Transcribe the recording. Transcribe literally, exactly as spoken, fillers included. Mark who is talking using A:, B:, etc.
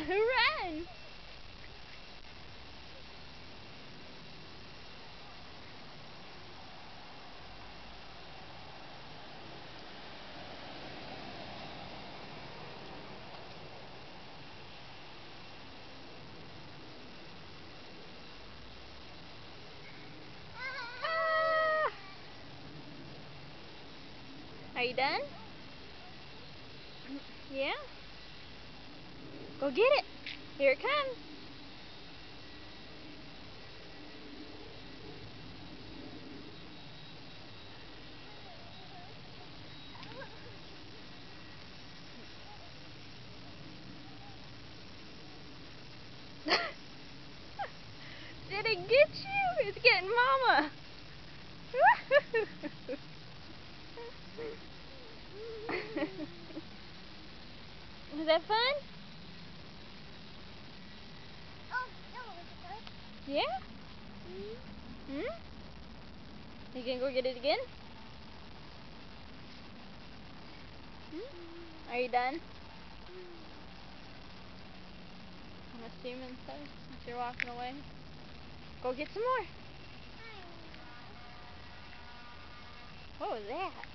A: Run! Ah! Are you done? Yeah? Go get it. Here it comes. Did it get you? It's getting Mama. Was that fun?
B: Oh, no, was it fun?
A: Yeah?
B: Mm-hmm.
A: Hmm? You gonna go get it again? Hmm? Are you done? I'm assuming so, since you're walking away. Go get some more. What was that?